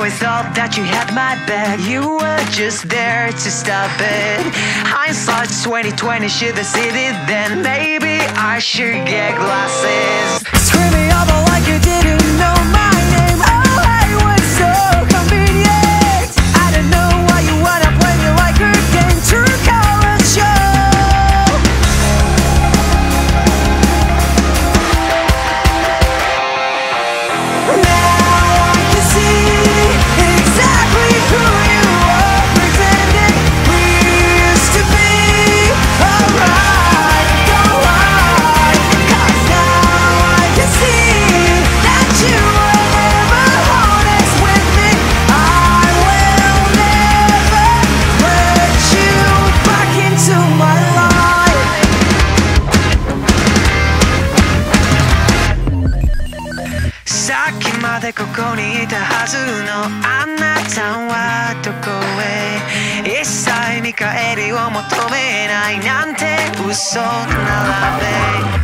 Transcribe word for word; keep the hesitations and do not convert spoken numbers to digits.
always thought that you had my back. You were just there to stop it. Hindsight's twenty twenty, should have seen it then. Maybe I should get glasses. Scream me over like you didn't know my name. Oh, it was so convenient. I don't know why you wanna play me like a game. True colors show.さっきまでここにいたはずのあなたはどこへ。一切見返りを求めないなんて嘘ならべ。